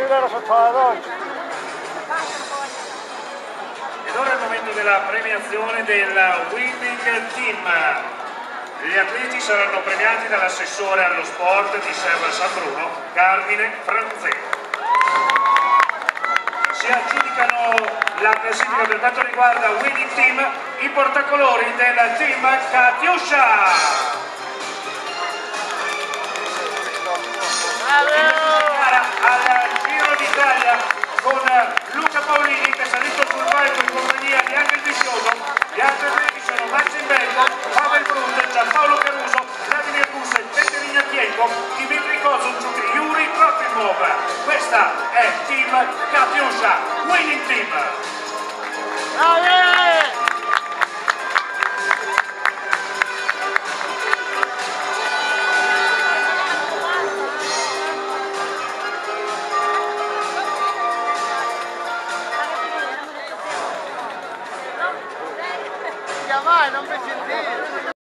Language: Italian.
era sotto la doccia. Ed ora è il momento della premiazione del Winning Team. Gli atleti saranno premiati dall'assessore allo sport di Serra San Bruno, Carmine Franzè. Si aggiudicano la classifica per quanto riguarda Winning Team i portacolori del team Katiuscia. Al Giro d'Italia con Luca Paolini che è salito sul palco in compagnia di Angel Visioso. Gli altri atleti sono Maxim Bello, Pavel Brunde, Gianpaolo Caruso, Vladimir Busse, Peter Ignatienko, Dimitri Kozunchuk, Yuri Trofimov. Questa è Team Katiuscia, Winning Team. Mai, non mi sentire.